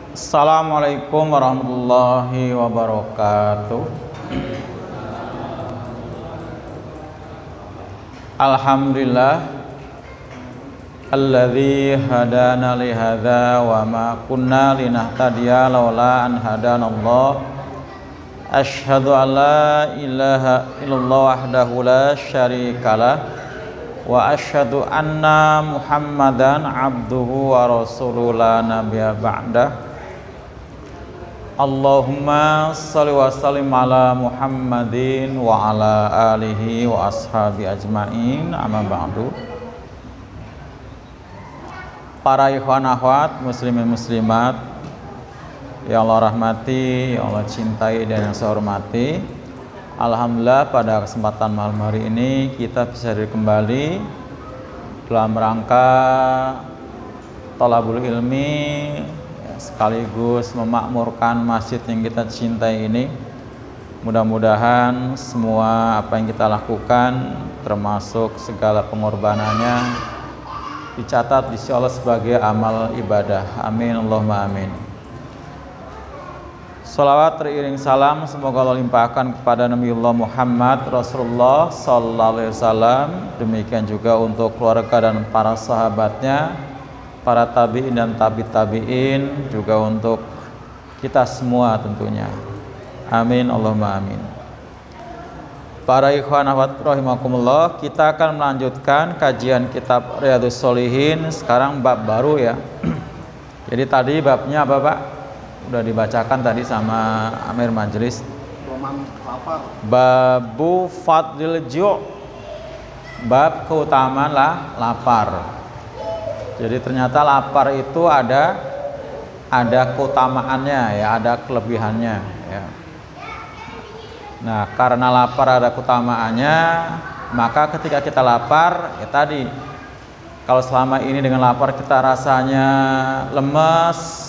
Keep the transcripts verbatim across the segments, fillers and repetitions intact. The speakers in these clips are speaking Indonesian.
Assalamualaikum warahmatullahi wabarakatuh. Alhamdulillah alladzi hadana li hadza wa ma kunna linahtadiya laula an hadanallah. Asyhadu an la ilaha illallah wahdahu la syarikalah wa asyhadu anna Muhammadan abduhu wa rasuluhu la nabiyya ba'dah. Allahumma shalli wa sallim ala Muhammadin wa ala alihi wa ashabi ajmain, amma ba'du. Para ikhwan akhwat muslimin muslimat yang Allah rahmati, yang Allah cintai dan yang saya hormati, alhamdulillah pada kesempatan malam hari ini kita bisa hadir kembali dalam rangka thalabul ilmi, sekaligus memakmurkan masjid yang kita cintai ini. Mudah-mudahan semua apa yang kita lakukan, termasuk segala pengorbanannya, dicatat di sisi Allah sebagai amal ibadah. Amin Allahumma amin. Salawat teriring salam semoga Allah limpahkan kepada Nabiullah Muhammad Rasulullah sallallahu alaihi wasallam. Demikian juga untuk keluarga dan para sahabatnya, para tabi'in dan tabi tabi'in, juga untuk kita semua tentunya. Amin Allahumma amin. Para ikhwan akhwat rahimakumullah, kita akan melanjutkan kajian kitab Riyadhus Shalihin. Sekarang bab baru ya. Jadi tadi babnya apa Pak? Udah dibacakan tadi sama Amir Majelis. Babu fadlil ju', bab keutamaan lah lapar. Jadi ternyata lapar itu ada ada keutamaannya ya, ada kelebihannya ya. Nah, karena lapar ada keutamaannya, maka ketika kita lapar ya tadi, kalau selama ini dengan lapar kita rasanya lemes,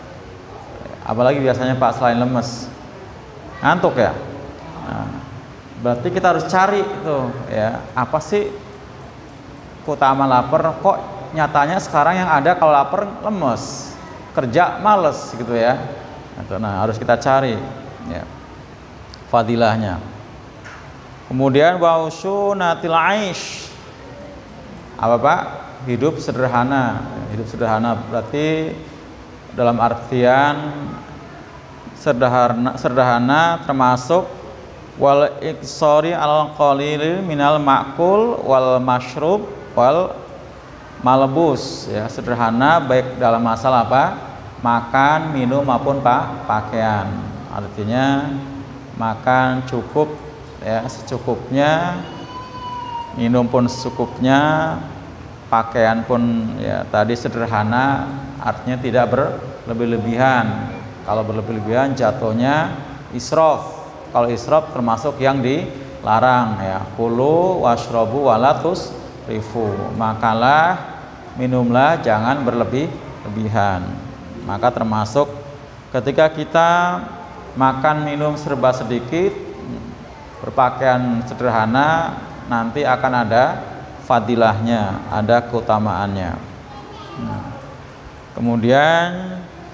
apalagi biasanya Pak selain lemes ngantuk ya. Nah, berarti kita harus cari itu ya, apa sih keutamaan lapar? Kok nyatanya sekarang yang ada kalau lapar lemes, kerja males gitu ya. Nah, harus kita cari ya fadilahnya. Kemudian wausunatil aish, apa Pak? Hidup sederhana. Hidup sederhana berarti dalam artian sederhana, sederhana termasuk wal iksori al qalil minal ma'kul wal mashrub wal malbus ya, sederhana baik dalam masalah apa? Makan, minum maupun pak pakaian. Artinya makan cukup ya, secukupnya, minum pun secukupnya, pakaian pun ya tadi sederhana, artinya tidak berlebih-lebihan. Kalau berlebih-lebihan jatuhnya israf. Kalau israf termasuk yang dilarang ya. Kulu washrobu walatus rifu, makalah, minumlah, jangan berlebih-lebihan. Maka termasuk ketika kita makan minum serba sedikit, berpakaian sederhana, nanti akan ada fadilahnya, ada keutamaannya. Nah, kemudian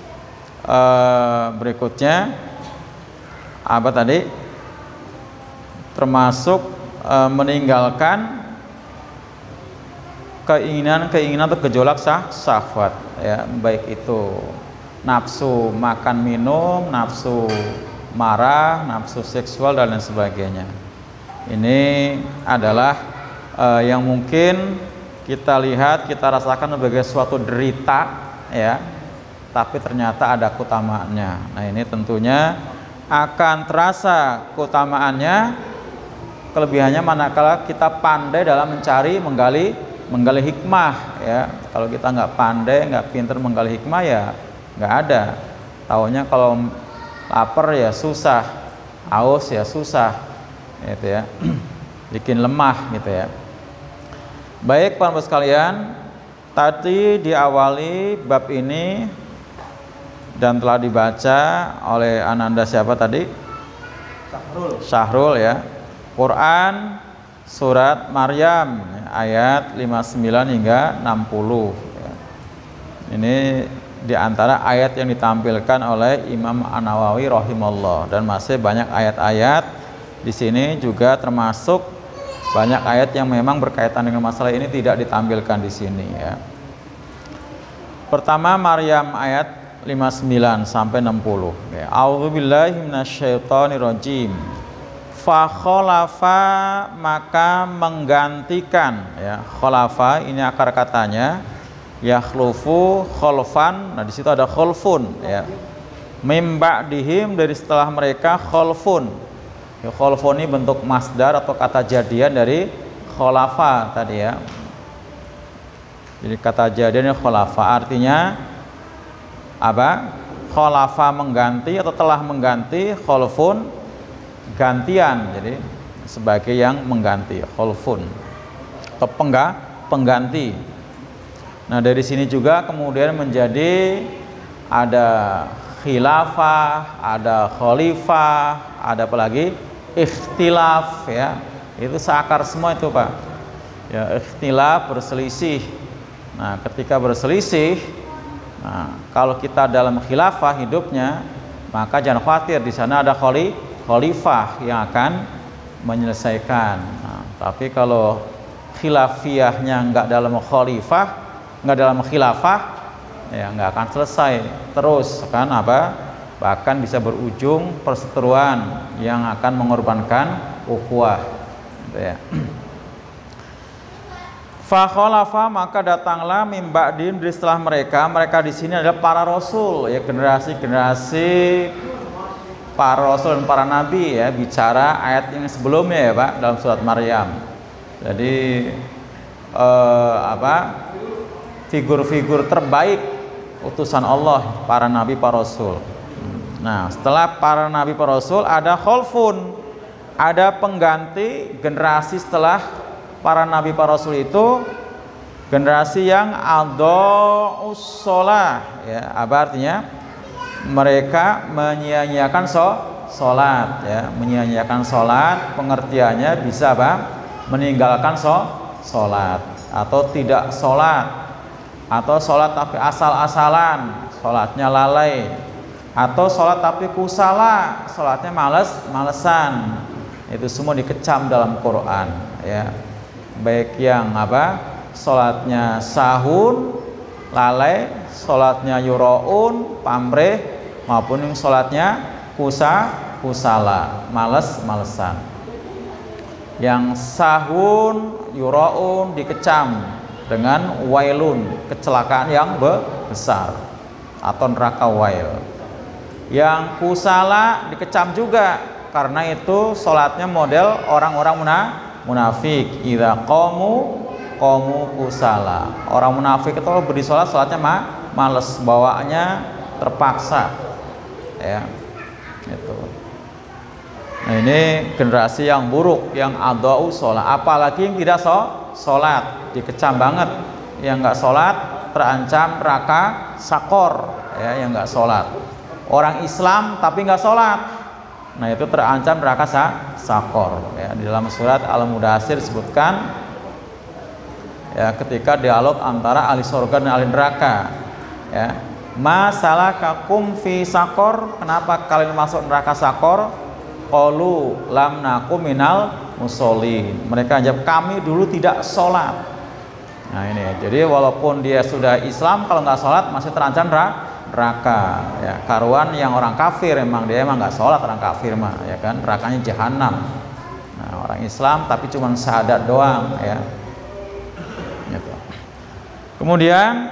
eh, berikutnya apa tadi? Termasuk eh, meninggalkan keinginan-keinginan atau gejolak sah syahwat ya, baik itu nafsu makan minum, nafsu marah, nafsu seksual dan lain sebagainya. Ini adalah uh, yang mungkin kita lihat, kita rasakan sebagai suatu derita ya, tapi ternyata ada keutamaannya. Nah, ini tentunya akan terasa keutamaannya, kelebihannya manakala kita pandai dalam mencari, menggali menggali hikmah ya. Kalau kita nggak pandai, nggak pinter menggali hikmah ya nggak ada. Taunya kalau lapar ya susah, haus ya susah gitu ya, bikin lemah gitu ya. Baik Bapak sekalian, tadi diawali bab ini dan telah dibaca oleh Ananda siapa tadi? Syahrul. Syahrul ya. Quran surat Maryam ayat lima puluh sembilan hingga enam puluh ya. Ini di antara ayat yang ditampilkan oleh Imam An-Nawawi rahimahullah, dan masih banyak ayat-ayat di sini juga termasuk banyak ayat yang memang berkaitan dengan masalah ini tidak ditampilkan di sini ya. Pertama Maryam ayat lima puluh sembilan sampai enam puluh ya. A'udzubillahi minasyaitonirrajim. Fa khalafa maka menggantikan ya. Khalafa ini akar katanya yakhlufu khalfan. Nah di situ ada khalfun ya. Mim ba'dihim dari setelah mereka khalfun. Ya, khalfun ini bentuk masdar atau kata jadian dari khalafa tadi ya. Jadi kata jadiannya khalafa artinya apa? Khalafa mengganti atau telah mengganti, khalfun gantian. Jadi sebagai yang mengganti, khalfun atau pengga, pengganti. Nah dari sini juga kemudian menjadi ada khilafah, ada khalifah, ada apa lagi? Ikhtilaf ya. Itu seakar semua itu Pak. Ya, ikhtilaf berselisih. Nah, ketika berselisih, nah, kalau kita dalam khilafah hidupnya, maka jangan khawatir di sana ada khali, khalifah yang akan menyelesaikan. Nah, tapi kalau khilafiyahnya enggak dalam khalifah, enggak dalam khilafah, ya enggak akan selesai terus kan apa? Bahkan bisa berujung perseteruan yang akan mengorbankan ukhuwah. Gitu ya. Fa khalafa maka datanglah mim ba'dihim dari setelah mereka. Mereka di sini adalah para rasul ya, generasi-generasi para rasul dan para nabi ya, bicara ayat yang sebelumnya ya Pak dalam surat Maryam. Jadi eh, apa? Figur-figur terbaik utusan Allah, para nabi, para rasul. Nah, setelah para nabi, para rasul ada khalfun, ada pengganti generasi setelah para nabi, para rasul itu generasi yang adha'us shalah ya, apa artinya? Mereka menyia-nyiakan sholat ya, menyia-nyiakan sholat pengertiannya bisa apa? Meninggalkan sholat atau tidak sholat, atau sholat tapi asal-asalan, sholatnya lalai, atau sholat tapi kusala, sholatnya males, malesan. Itu semua dikecam dalam Quran ya. Baik yang apa? Sholatnya sahun, lalai, sholatnya yuraun, pamrih, maupun yang sholatnya kusa, kusala, males, malesan. Yang sahun, yuraun dikecam dengan wailun, kecelakaan yang besar atau neraka wail. Yang kusala dikecam juga karena itu sholatnya model orang-orang munafik. Idza qamu qamu kusala. Orang munafik itu beri sholat, sholatnya ma males, bawaannya terpaksa ya itu. Nah ini generasi yang buruk, yang adha'u sholat, apalagi yang tidak sholat dikecam banget. Yang nggak sholat terancam neraka sakor ya, yang nggak sholat. Orang Islam tapi nggak sholat, nah itu terancam neraka sakor ya. Di dalam surat Al-Mudaththir disebutkan ya, ketika dialog antara ahli surga dan ahli neraka ya, masalakakum fi sakor, kenapa kalian masuk neraka sakor? Qalu lam nakum minal musholin, mereka jawab kami dulu tidak sholat. Nah ini ya, jadi walaupun dia sudah Islam, kalau nggak sholat masih terancam neraka ya. Karuan yang orang kafir, emang dia emang nggak sholat, orang kafir mah ya kan, nerakanya jahanam. Nah orang Islam tapi cuma syahadat doang ya gitu. Kemudian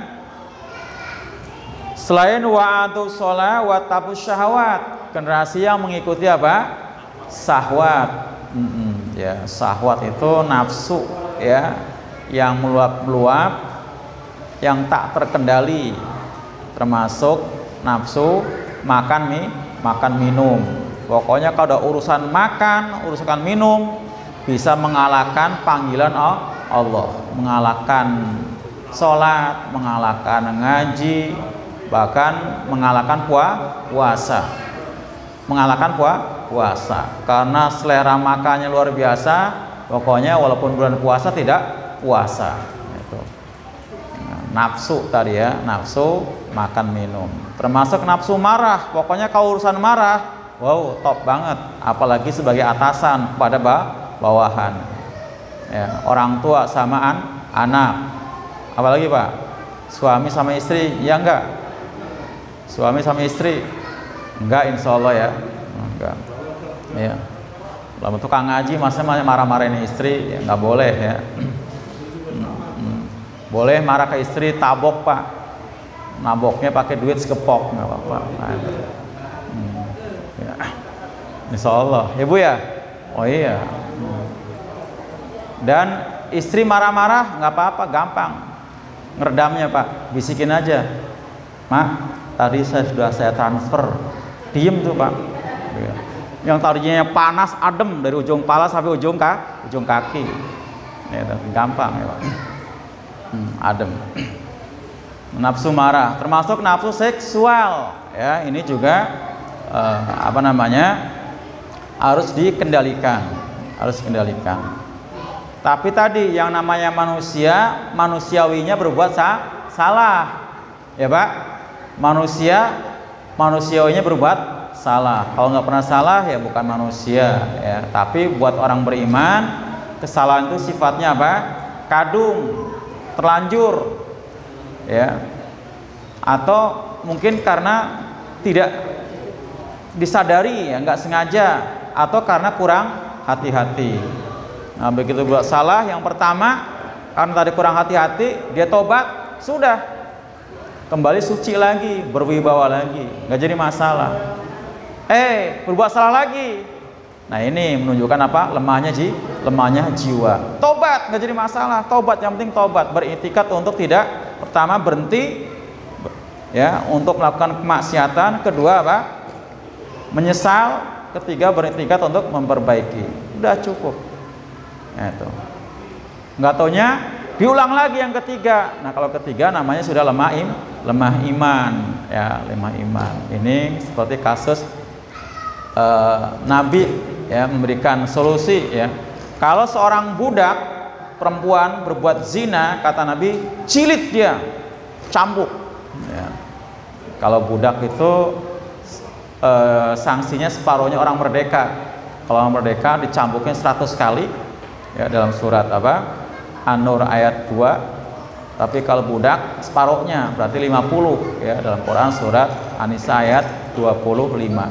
selain wa'atu sholat wa tabus syahwat, generasi yang mengikuti apa? Syahwat. Mm-mm, ya, syahwat itu nafsu ya, yang meluap-meluap, yang tak terkendali, termasuk nafsu makan mie, makan minum. Pokoknya kalau ada urusan makan, urusan minum, bisa mengalahkan panggilan Allah, mengalahkan sholat, mengalahkan ngaji, bahkan mengalahkan puasa, mengalahkan puasa, karena selera makannya luar biasa. Pokoknya walaupun bulan puasa tidak puasa. Itu. Nah, nafsu tadi ya, nafsu makan minum. Termasuk nafsu marah, pokoknya kalau urusan marah, wow, top banget. Apalagi sebagai atasan pada bawahan. Ya, orang tua sama an anak. Apalagi Pak, suami sama istri, ya enggak? Suami sama istri, enggak, insya Allah ya, enggak. Ya, kalau tukang ngaji, masa marah-marahin istri, ya nggak boleh ya. Boleh marah ke istri, tabok Pak, naboknya pakai duit sekepok, nggak apa-apa. Hmm. Ya. Insya Allah, ya Bu ya. Oh iya. Dan istri marah-marah nggak apa-apa, gampang ngeredamnya Pak, bisikin aja, Mak, tadi saya sudah saya transfer, diem tuh Pak. Ya. Yang tadinya panas adem dari ujung kepala sampai ujung kaki, ujung kaki, ya, gampang ya Pak. Hmm, adem. Nafsu marah, termasuk nafsu seksual, ya ini juga eh, apa namanya harus dikendalikan, harus dikendalikan. Tapi tadi yang namanya manusia, manusiawinya berbuat sa salah, ya Pak. Manusia, manusiawinya berbuat salah. Kalau nggak pernah salah ya bukan manusia, ya. Tapi buat orang beriman, kesalahan itu sifatnya apa? Kadung, terlanjur, ya. Atau mungkin karena tidak disadari, ya, nggak sengaja, atau karena kurang hati-hati. Nah, begitu buat salah yang pertama, karena tadi kurang hati-hati, dia tobat, sudah kembali suci lagi, berwibawa lagi, nggak jadi masalah. Eh, berbuat salah lagi. Nah, ini menunjukkan apa? Lemahnya ji, lemahnya jiwa. Tobat nggak jadi masalah, tobat yang penting tobat, beriktikad untuk tidak pertama berhenti, ya, untuk melakukan kemaksiatan, kedua apa? Menyesal, ketiga beriktikad untuk memperbaiki. Udah cukup. Nah, itu. Nggak taunya diulang lagi yang ketiga. Nah, kalau ketiga namanya sudah lemah im, lemah iman, ya, lemah iman. Ini seperti kasus uh, Nabi, ya, memberikan solusi, ya. Kalau seorang budak perempuan berbuat zina, kata Nabi, cilit dia, cambuk, ya. Kalau budak itu uh, sanksinya separuhnya orang merdeka. Kalau orang merdeka dicambuknya seratus kali, ya, dalam surat apa? An-Nur ayat dua. Tapi kalau budak separuhnya berarti lima puluh, ya, dalam Quran surat An-Nisa ayat dua puluh lima.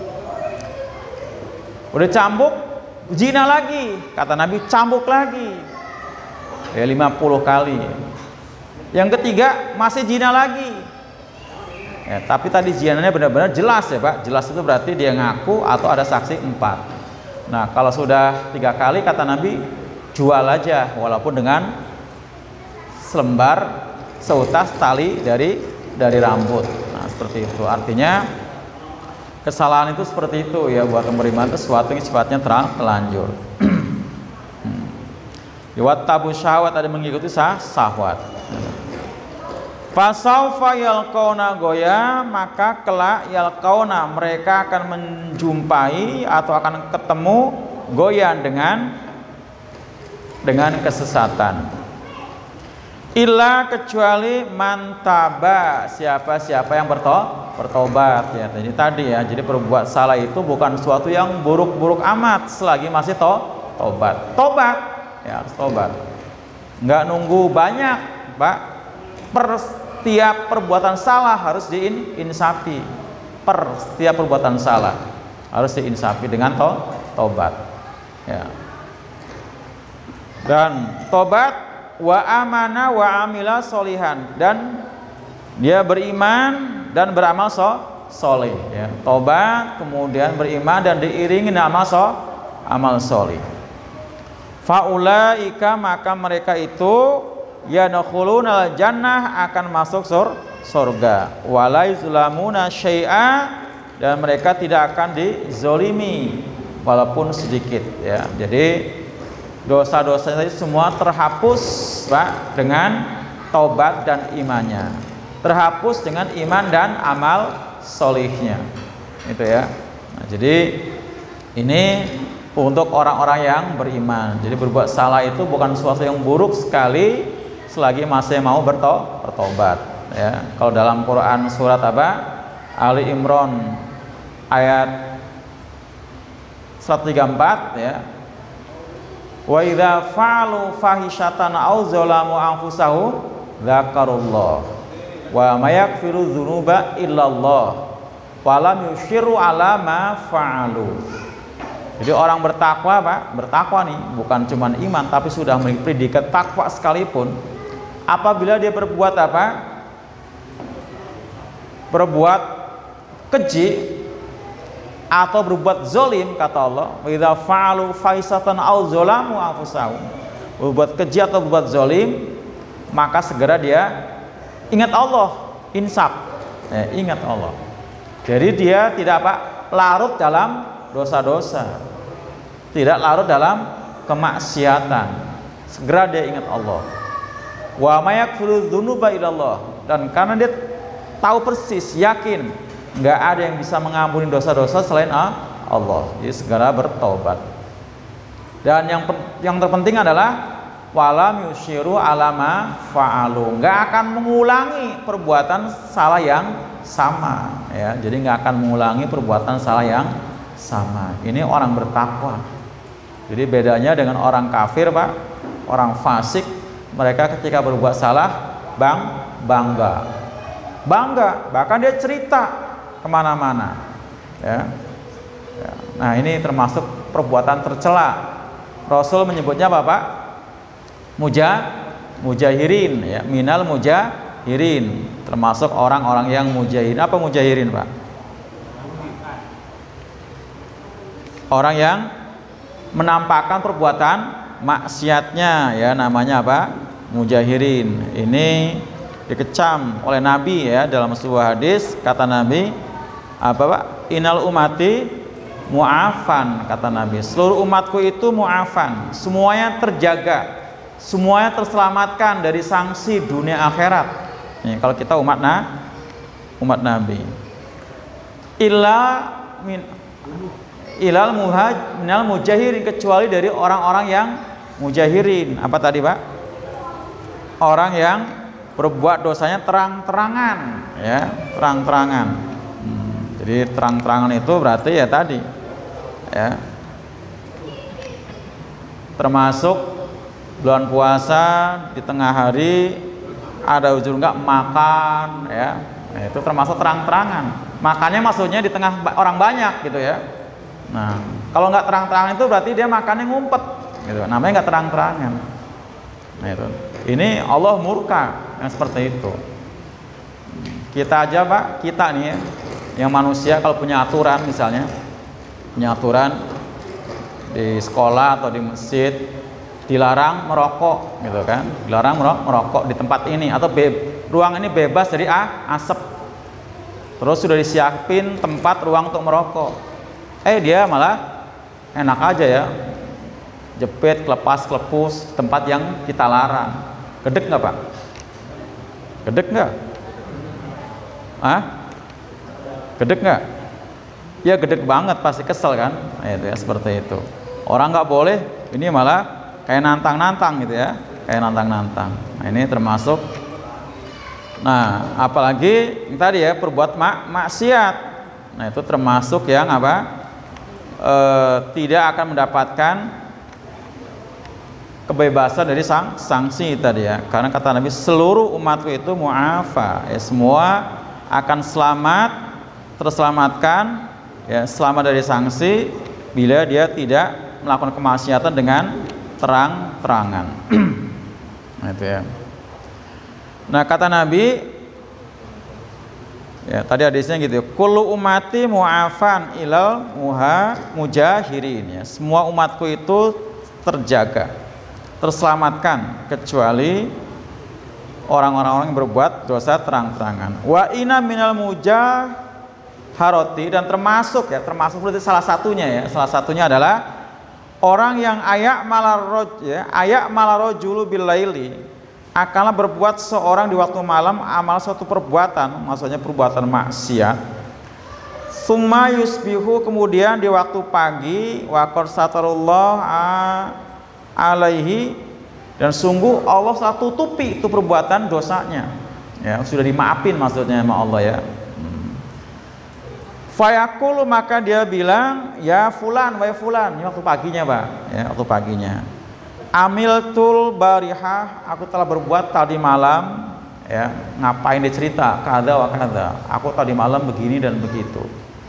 Udah cambuk, zina lagi, kata Nabi, cambuk lagi, ya, lima puluh kali. Yang ketiga masih zina lagi, ya, tapi tadi zinanya benar-benar jelas, ya Pak. Jelas itu berarti dia ngaku atau ada saksi empat. Nah, kalau sudah tiga kali, kata Nabi, jual aja walaupun dengan selembar seutas tali dari dari rambut. Nah, seperti itu. Artinya kesalahan itu seperti itu, ya, buat orang beriman itu sesuatu yang sifatnya terang telanjur. Lewat tabu syahwat, ada mengikuti sah syahwat. Fasaufa yalqauna goya, maka kelak yalqauna, mereka akan menjumpai atau akan ketemu goyan dengan dengan kesesatan. Illa, kecuali mantaba, siapa-siapa yang berto bertobat, ya. Jadi tadi, ya, jadi berbuat salah itu bukan sesuatu yang buruk-buruk amat selagi masih to tobat. Tobat, ya, harus tobat. Nggak nunggu banyak, Pak. Per setiap perbuatan salah harus diinsafi. Per setiap perbuatan salah harus diinsafi dengan to tobat, ya. Dan tobat, wa amana wa amila solihan, dan dia beriman dan beramal so soleh, ya. Tobat, kemudian beriman dan diiringi amal so amal soleh. Faulaika, maka mereka itu yadkhulunal jannah, akan masuk sur surga. Wala yuzlamuna syai'a, dan mereka tidak akan dizolimi walaupun sedikit, ya. Jadi dosa-dosa itu semua terhapus, Pak, dengan taubat dan imannya. Terhapus dengan iman dan amal solihnya. Itu, ya. Nah, jadi ini untuk orang-orang yang beriman. Jadi berbuat salah itu bukan sesuatu yang buruk sekali selagi masih mau berto bertobat. ya. Kalau dalam Quran surat apa? Ali Imran ayat seratus tiga puluh empat ya. Wa idza fa'alu fahishatan aw zalamu anfusahum dzakarullah wa may yaghfiru dzunuba illallah wa lam yushiru ala ma fa'alu. Jadi orang bertakwa Pak, bertakwa nih bukan cuma iman tapi sudah memiliki predikat takwa sekalipun, apabila dia berbuat apa? Berbuat keji atau berbuat zolim, kata Allah, idza fa'alu fahisatan aw zalamu anfusahum, berbuat keji atau berbuat zolim, maka segera dia ingat Allah, insaf, eh, ingat Allah. Jadi dia tidak apa? Larut dalam dosa-dosa, tidak larut dalam kemaksiatan, segera dia ingat Allah. Wa may yaghfiru dzunuba illallah, dan karena dia tahu persis, yakin nggak ada yang bisa mengampuni dosa-dosa selain Allah, jadi segera bertobat. Dan yang yang terpenting adalah walam yusyiru alama fa'alu, nggak akan mengulangi perbuatan salah yang sama ya. Jadi nggak akan mengulangi perbuatan salah yang sama. Ini orang bertakwa. Jadi bedanya dengan orang kafir Pak, orang fasik, mereka ketika berbuat salah bang bangga bangga bahkan dia cerita kemana-mana ya. Ya. Nah ini termasuk perbuatan tercela. Rasul menyebutnya apa Pak? Muja, mujahirin ya, minal mujahirin, termasuk orang-orang yang mujahirin. Apa mujahirin Pak? Orang yang menampakkan perbuatan maksiatnya ya, namanya apa? Mujahirin. Ini dikecam oleh Nabi ya, dalam sebuah hadis kata Nabi apa Pak? Innal umati mu'afan, kata Nabi, seluruh umatku itu mu'afan, semuanya terjaga, semuanya terselamatkan dari sanksi dunia akhirat. Nih, kalau kita umat nah umat Nabi, illa min ilal muhaj minal mujahirin, kecuali dari orang-orang yang mujahirin. Apa tadi Pak? Orang yang berbuat dosanya terang-terangan ya, terang-terangan. Hmm, jadi terang-terangan itu berarti ya tadi ya, termasuk bulan puasa di tengah hari ada ujung enggak makan ya, nah, itu termasuk terang-terangan. Makannya maksudnya di tengah orang banyak gitu ya. Nah kalau nggak terang-terangan itu berarti dia makannya ngumpet gitu, namanya nggak terang-terangan. Nah itu, ini Allah murka yang seperti itu. Kita aja Pak, kita nih ya, yang manusia kalau punya aturan, misalnya punya aturan di sekolah atau di masjid dilarang merokok gitu kan, dilarang merokok di tempat ini, atau be ruang ini bebas dari ah, asap, terus sudah disiapin tempat ruang untuk merokok, eh dia malah enak aja ya, jepit, kelepas, kelepus tempat yang kita larang. Gedek nggak Pak? Gedek nggak? Ah? Gedek nggak? Ya gedek banget, pasti kesel kan? Nah, itu ya, seperti itu. Orang nggak boleh, ini malah kayak nantang-nantang gitu ya, kayak nantang-nantang. Nah ini termasuk. Nah apalagi yang tadi ya, perbuat mak maksiat. Nah itu termasuk yang apa? E, tidak akan mendapatkan kebebasan dari sang, sanksi tadi ya, karena kata Nabi seluruh umatku itu mu'afa ya, semua akan selamat, terselamatkan ya, selamat dari sanksi bila dia tidak melakukan kemaksiatan dengan terang-terangan. Nah itu ya. Nah kata Nabi ya, tadi hadisnya gitu, kullu umati mu'afan ilal muha mujahirin ya, semua umatku itu terjaga, terselamatkan kecuali orang-orang yang berbuat dosa terang-terangan. Wa inna minal mujaharati, dan termasuk ya, termasuk berarti salah satunya ya, salah satunya adalah orang yang ayak malaroj ya, ayak malarojulu bilaili, akanlah berbuat seorang di waktu malam amal suatu perbuatan, maksudnya perbuatan maksiat. Summa yusbihu, kemudian di waktu pagi, wa qad satarullah alaihi, dan sungguh Allah telah tutupi itu perbuatan dosanya ya, sudah dimaafin maksudnya sama Allah ya. hmm. Fayaqulu, maka dia bilang, ya fulan, wahai fulan, ini waktu paginya Pak ya, waktu paginya, amiltul barihah, aku telah berbuat tadi malam ya. Ngapain dia cerita, kada wa kada, aku tadi malam begini dan begitu.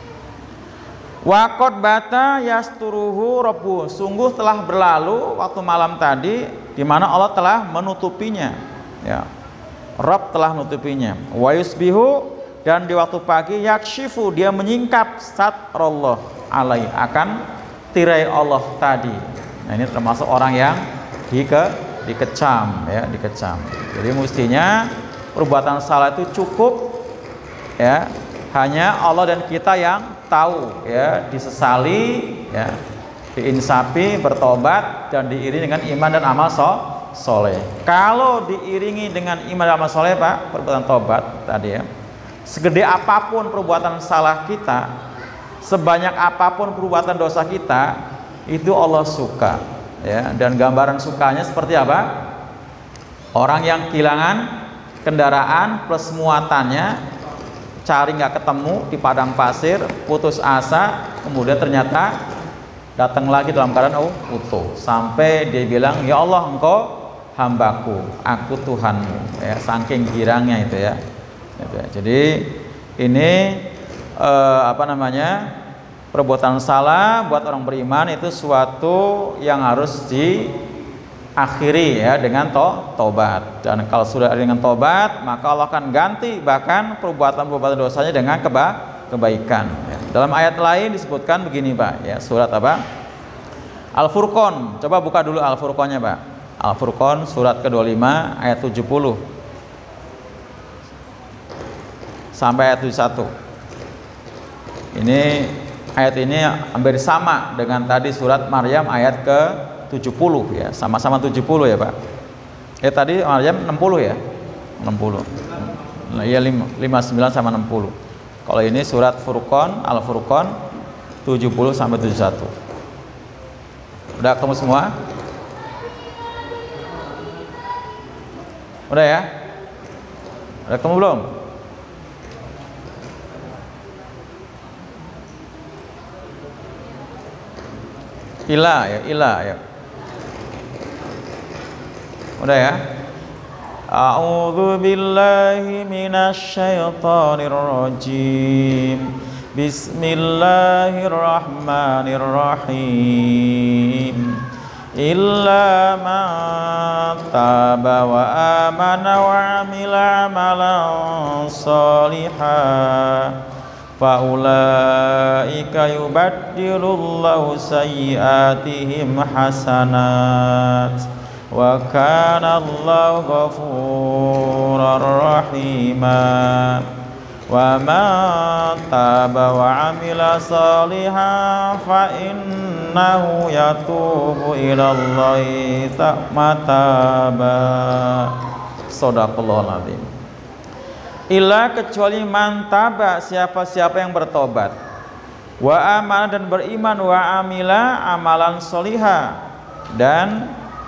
Waqad bata yasturuhu rabbu, sungguh telah berlalu waktu malam tadi di mana Allah telah menutupinya ya, Rabb telah menutupinya. Wa yusbihu, dan di waktu pagi yakshifu, dia menyingkap satrullah alai, akan tirai Allah tadi. Nah ini termasuk orang yang dike, dikecam ya, dikecam. Jadi mestinya perbuatan salah itu cukup ya, hanya Allah dan kita yang tahu ya, disesali ya, diinsafi, bertobat, dan diiringi dengan iman dan amal soleh. Kalau diiringi dengan iman dan amal soleh Pak, perbuatan tobat tadi ya, segede apapun perbuatan salah kita, sebanyak apapun perbuatan dosa kita, itu Allah suka ya. Dan gambaran sukanya seperti apa? Orang yang kehilangan kendaraan plus muatannya, cari nggak ketemu di padang pasir, putus asa, kemudian ternyata datang lagi dalam keadaan oh utuh, sampai dia bilang, ya Allah, engkau hambaku, aku Tuhanmu ya, saking girangnya itu ya. Jadi ini eh, apa namanya, perbuatan salah buat orang beriman itu suatu yang harus diakhiri ya dengan to tobat. Dan kalau sudah ada dengan tobat, maka Allah akan ganti bahkan perbuatan-perbuatan dosanya dengan keba kebaikan ya. Dalam ayat lain disebutkan begini Pak ya, surat apa? Al-Furqan. Coba buka dulu Al-Furqannya Pak. Al-Furqan surat ke dua puluh lima ayat tujuh puluh sampai ayat tujuh puluh satu. Ini ayat ini hampir sama dengan tadi surat Maryam ayat ke tujuh puluh ya, sama-sama tujuh puluh ya Pak. Eh tadi Maryam enam puluh ya, enam puluh. Nah, iya lima puluh sembilan sama enam puluh. Kalau ini surat Furqan, Al-Furqan tujuh puluh sampai tujuh puluh satu. Udah ketemu semua? Udah ya? Udah ketemu belum? Ila ya, ila ya. Udah ya? A'udzu billahi minasy syaithanir rajim. Bismillahirrahmanirrahim. Illa man taba wa amana wa amila amalan shalihan faulaika yubaddilullahu sayyi'atihim hasanat wa kana Allahu ghafurar rahima. Wa man taba wa amila salihan fa innahu yatubu ilallahi mataba. Shadaqallahul azim. Illa, kecuali man taba, siapa-siapa yang bertobat, wa amana, dan beriman, wa amila, amalan solihah, dan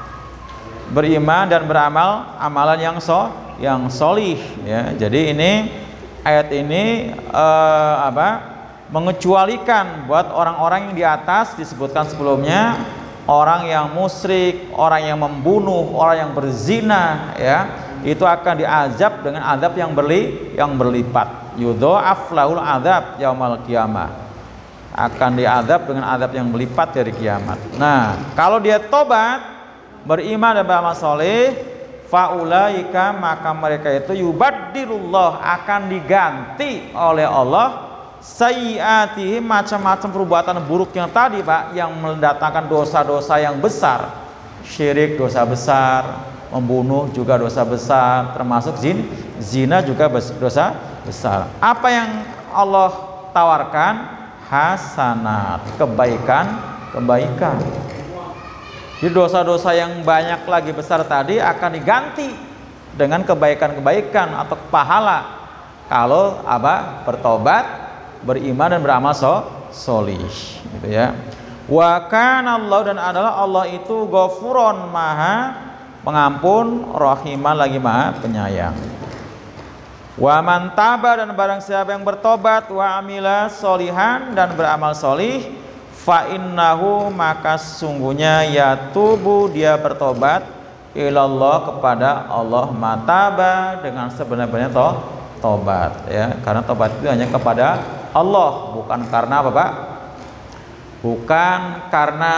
beriman dan beramal amalan yang so yang solih ya. Jadi ini ayat ini eh, apa mengecualikan buat orang-orang yang di atas disebutkan sebelumnya, orang yang musyrik, orang yang membunuh, orang yang berzina ya, itu akan diazab dengan azab yang berli yang berlipat. Yudha'af lahul azab yaumal qiyamah, akan diazab dengan azab yang berlipat dari kiamat. Nah, kalau dia tobat, beriman dan beramal soleh, faulaika, maka mereka itu yubaddilullah, akan diganti oleh Allah sayyi'atihim, macam-macam perbuatan buruk yang tadi Pak, yang mendatangkan dosa-dosa yang besar, syirik dosa besar, membunuh juga dosa besar, termasuk zin, zina juga dosa besar. Apa yang Allah tawarkan? Hasanat, kebaikan, kebaikan. Jadi dosa-dosa yang banyak lagi besar tadi akan diganti dengan kebaikan-kebaikan atau pahala kalau apa? Bertobat, beriman dan beramal so, solih gitu ya. Wa kana Allah, dan adalah Allah itu Ghafuron, maha pengampun, Rahiman, lagi maha penyayang. Wa man taba, dan barang siapa yang bertobat, wa amila solihan, dan beramal solih, fa innahu, maka sungguhnya yatubu, dia bertobat, ilallah, kepada Allah, mataba, dengan sebenar-benarnya to, tobat ya, karena tobat itu hanya kepada Allah, bukan karena apa Pak? Bukan karena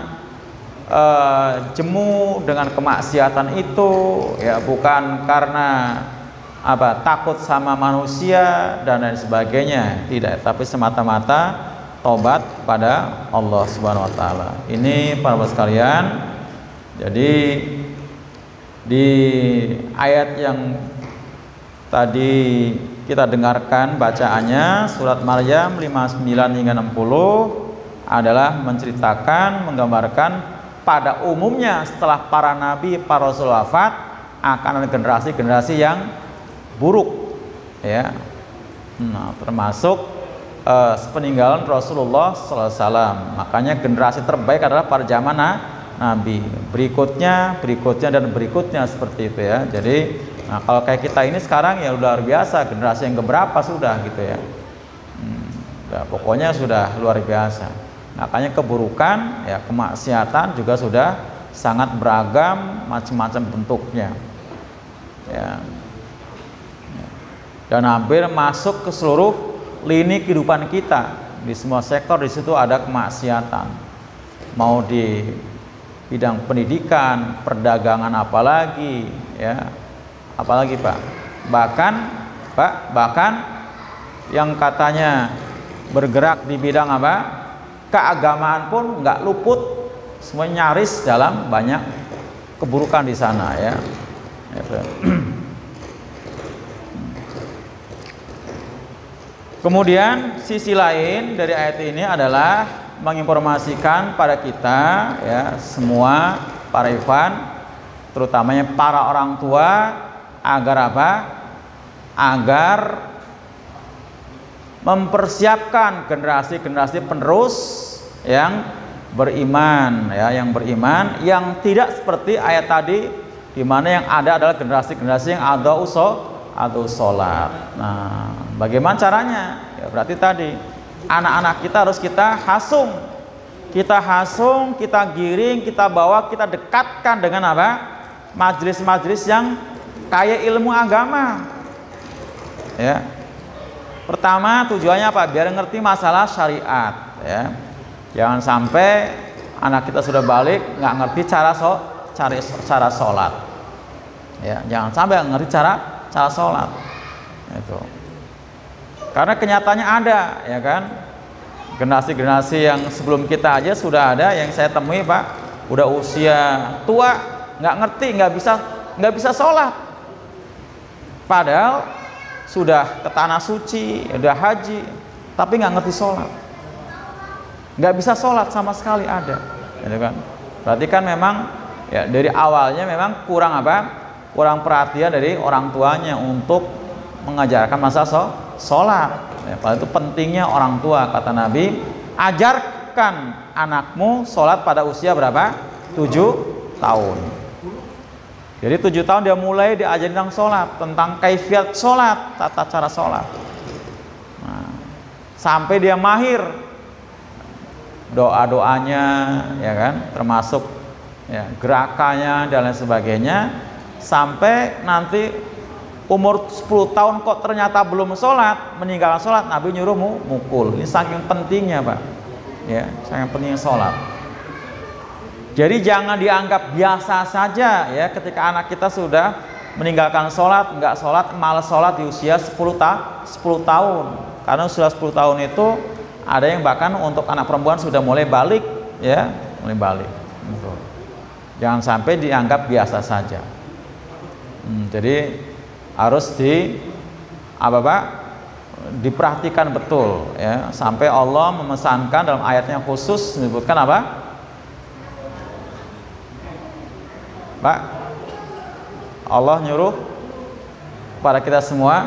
Uh, jemu dengan kemaksiatan itu ya, bukan karena apa, takut sama manusia dan lain sebagainya, tidak, tapi semata-mata tobat pada Allah Subhanahu wa taala. Ini para Bapak sekalian, jadi di ayat yang tadi kita dengarkan bacaannya, surat Maryam lima puluh sembilan hingga enam puluh adalah menceritakan, menggambarkan pada umumnya setelah para nabi, para rasul wafat, akan ada generasi-generasi yang buruk ya. Nah, termasuk uh, sepeninggalan Rasulullah sallallahu alaihi wasallam. Makanya generasi terbaik adalah para zaman nabi, berikutnya, berikutnya dan berikutnya, seperti itu ya. Jadi nah, kalau kayak kita ini sekarang ya luar biasa, generasi yang keberapa sudah gitu ya. Hmm, ya pokoknya sudah luar biasa. Makanya keburukan ya, kemaksiatan juga sudah sangat beragam, macam-macam bentuknya ya. Dan hampir masuk ke seluruh lini kehidupan kita, di semua sektor di situ ada kemaksiatan. Mau di bidang pendidikan, perdagangan, apalagi ya, apalagi Pak, bahkan Pak bahkan yang katanya bergerak di bidang apa, keagamaan pun nggak luput, semua nyaris dalam banyak keburukan di sana ya. Kemudian sisi lain dari ayat ini adalah menginformasikan pada kita ya, semua para ikhwan, terutamanya para orang tua, agar apa? Agar mempersiapkan generasi-generasi penerus yang beriman ya, yang beriman, yang tidak seperti ayat tadi, di mana yang ada adalah generasi-generasi yang ada usul atau sholat. Nah, bagaimana caranya? Ya berarti tadi anak-anak kita harus kita hasung, kita hasung, kita giring, kita bawa, kita dekatkan dengan apa? Majelis-majelis yang kaya ilmu agama. Ya. Pertama tujuannya apa? Biar ngerti masalah syariat ya. Jangan sampai anak kita sudah balik nggak ngerti cara so, cari cara sholat ya. Jangan sampai nggak ngerti cara cara sholat itu. Karena kenyataannya ada ya kan, generasi-generasi yang sebelum kita aja sudah ada yang saya temui Pak, udah usia tua nggak ngerti, nggak bisa nggak bisa sholat, padahal sudah ke tanah suci, udah haji, tapi nggak ngerti sholat, nggak bisa sholat sama sekali ada, gitu kan? Berarti kan memang ya dari awalnya memang kurang apa? Kurang perhatian dari orang tuanya untuk mengajarkan masa sholat. Ya, padahal itu pentingnya orang tua, kata Nabi, ajarkan anakmu sholat pada usia berapa? Tujuh tahun. Jadi tujuh tahun dia mulai diajarin tentang sholat, tentang kaifiat sholat, tata cara sholat. Nah, sampai dia mahir doa-doanya, ya kan, termasuk ya, gerakannya dan lain sebagainya, sampai nanti umur sepuluh tahun kok ternyata belum sholat, meninggalkan sholat, Nabi nyuruh mukul. Ini saking pentingnya Pak, ya, saking pentingnya sholat. Jadi jangan dianggap biasa saja ya ketika anak kita sudah meninggalkan sholat, nggak sholat, malas sholat di usia sepuluh tahun. Karena sudah sepuluh tahun itu ada yang bahkan untuk anak perempuan sudah mulai balik ya, mulai balik. Jangan sampai dianggap biasa saja. Hmm, jadi harus di apa Pak? Diperhatikan betul ya, sampai Allah memesankan dalam ayatnya khusus menyebutkan apa? Pak, Allah nyuruh pada kita semua,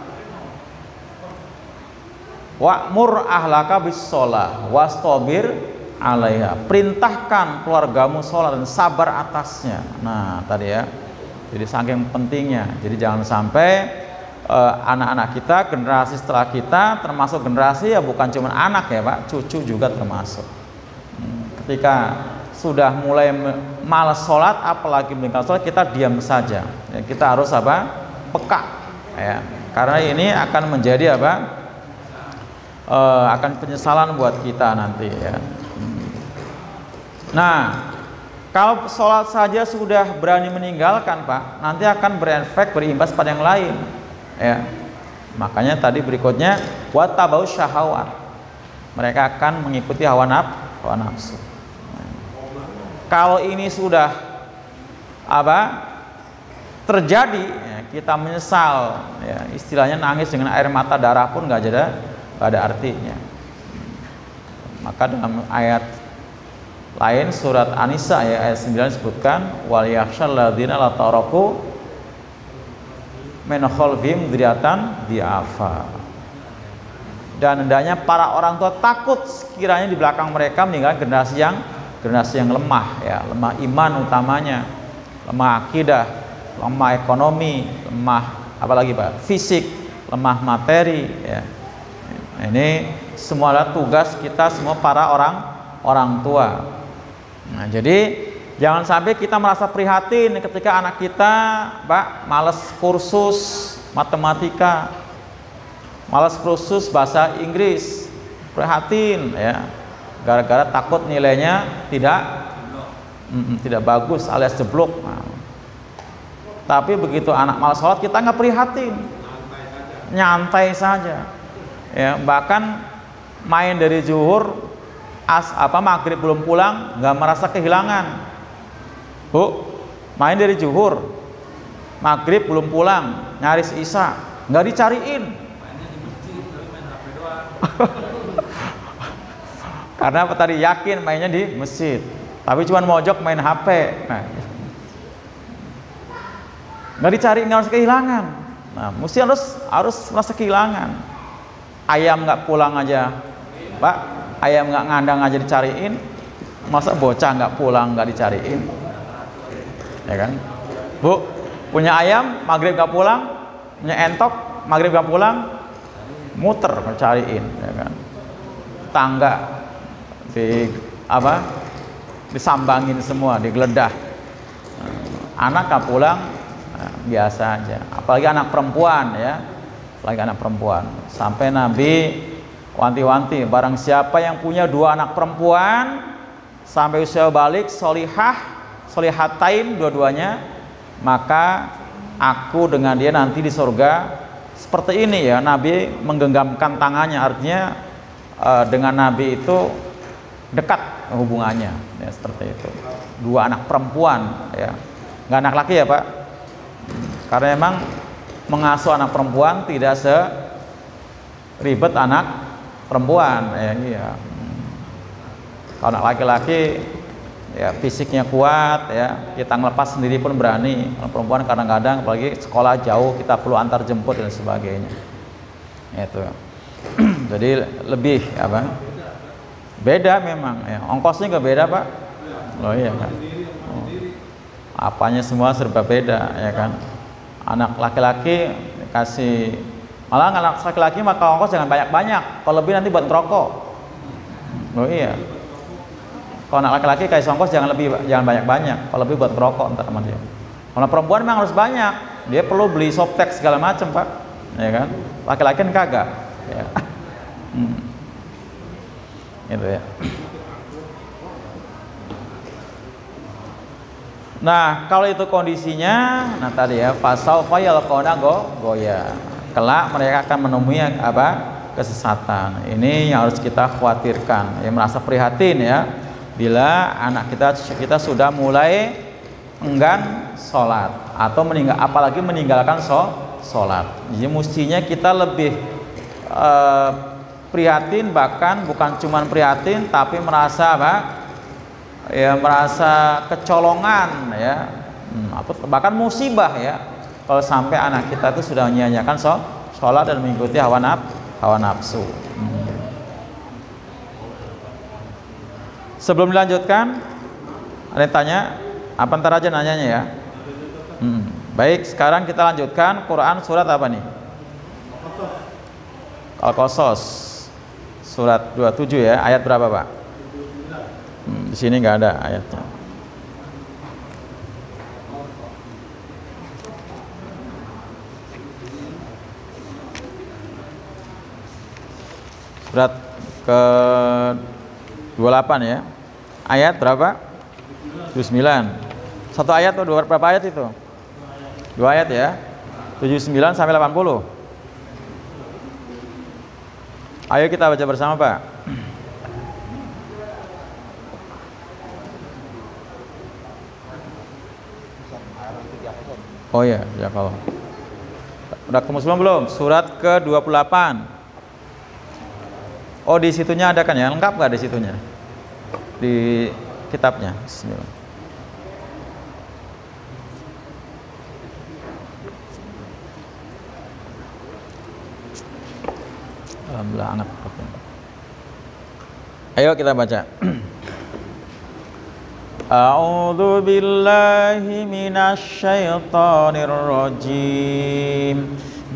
wa'mur ahlaka bis sholah wastabir alaiha, perintahkan keluargamu sholat dan sabar atasnya. Nah tadi ya, jadi saking pentingnya, jadi jangan sampai anak-anak kita, generasi setelah kita, termasuk generasi ya bukan cuma anak ya Pak, cucu juga termasuk. Ketika sudah mulai malas sholat, apalagi meninggal sholat, kita diam saja ya, kita harus apa, peka ya, karena ini akan menjadi apa, e, akan penyesalan buat kita nanti ya. Nah, kalau sholat saja sudah berani meninggalkan Pak, nanti akan berefek, berimbas pada yang lain ya. Makanya tadi berikutnya watabau syahawat, mereka akan mengikuti hawa nafsu, hawa nafsu. Kalau ini sudah apa terjadi ya, kita menyesal ya, istilahnya nangis dengan air mata darah pun nggak ada nggak ada artinya. Maka dalam ayat lain surat An-Nisa ya ayat sembilan disebutkan wal yakhshal ladzina la taraku min khalfihim dzurriatan diafa. Dan hendaknya para orang tua takut sekiranya di belakang mereka meninggalkan generasi yang generasi yang lemah ya, lemah iman utamanya, lemah akidah, lemah ekonomi, lemah apalagi Pak, fisik, lemah materi ya. Ini semua adalah tugas kita semua para orang orang tua. Nah, jadi jangan sampai kita merasa prihatin ketika anak kita Pak malas kursus matematika, malas kursus bahasa Inggris, prihatin ya, gara-gara takut nilainya tidak mm, tidak bagus alias jeblok. Nah, tapi begitu anak malas sholat kita nggak prihatin, nyantai saja ya, bahkan main dari zuhur as apa maghrib belum pulang nggak merasa kehilangan. Bu, main dari zuhur maghrib belum pulang nyaris isya nggak dicariin. Karena apa tadi, yakin mainnya di masjid, tapi cuma mojok main H P. Nah, nggak dicari, nggak harus kehilangan. Nah, mesti harus harus merasa kehilangan. Ayam nggak pulang aja, Pak. Ayam nggak ngandang aja dicariin, masa bocah nggak pulang nggak dicariin, ya kan? Bu, punya ayam maghrib nggak pulang, punya entok maghrib nggak pulang, muter cariin, ya kan? Tangga di apa disambangin semua, digeledah. Anak nggak pulang, nah, biasa aja, apalagi anak perempuan ya, apalagi anak perempuan. Sampai Nabi wanti-wanti, barang siapa yang punya dua anak perempuan sampai usia balik solihah solihatain dua-duanya, maka aku dengan dia nanti di surga seperti ini ya. Nabi menggenggamkan tangannya, artinya uh, dengan Nabi itu dekat hubungannya ya, seperti itu. Dua anak perempuan ya, nggak anak laki ya Pak, karena emang mengasuh anak perempuan tidak seribet anak perempuan ya. Iya. Kalau anak laki-laki ya fisiknya kuat ya, kita ngelepas sendiri pun berani. Kalau perempuan kadang-kadang apalagi sekolah jauh kita perlu antar jemput dan sebagainya itu. Jadi lebih apa, beda memang ya. Ongkosnya juga beda Pak. Oh iya kan, oh. Apanya semua serba beda ya kan. Anak laki-laki kasih, malah anak laki-laki maka ongkos jangan banyak-banyak, kalau lebih nanti buat ngerokok. Oh iya, kalau anak laki-laki kasih ongkos jangan lebih, jangan banyak-banyak, kalau lebih buat ngerokok ntar sama dia. Kalau perempuan memang harus banyak, dia perlu beli softtek segala macam Pak, ya kan. Laki-laki kan kagak ya. Hmm. Gitu ya. Nah, kalau itu kondisinya, nah tadi ya, fasau fayal kona go goya, kelak mereka akan menemui apa, kesesatan. Ini yang harus kita khawatirkan, ya, merasa prihatin ya, bila anak kita kita sudah mulai enggan sholat atau meninggal, apalagi meninggalkan sholat. Jadi mestinya kita lebih eh, prihatin, bahkan bukan cuma prihatin, tapi merasa apa? Ya, merasa kecolongan ya, hmm, bahkan musibah ya, kalau sampai anak kita itu sudah menyia-nyiakan sholat dan mengikuti hawa naf, hawa nafsu. Hmm. Sebelum dilanjutkan, ada yang tanya? Apa ntar aja nanyanya ya? Hmm. Baik, sekarang kita lanjutkan Quran surat apa nih? Al-Qasas surat dua puluh tujuh ya, ayat berapa Pak? Hmm, di sini nggak ada ayatnya. Surat ke dua puluh delapan ya. Ayat berapa? tujuh puluh sembilan. Satu ayat atau dua berapa ayat itu? Dua ayat ya. tujuh puluh sembilan sampai delapan puluh. Ayo kita baca bersama Pak. Oh ya, ya kalau. Udah ketemu sebelum belum? Surat ke dua puluh delapan. Oh, di situnya ada kan ya? Lengkap nggak di situnya? Di kitabnya. Bismillah. Alhamdulillah anget. Ayo kita baca. A'udzu billahi minasy syaithanir rajim.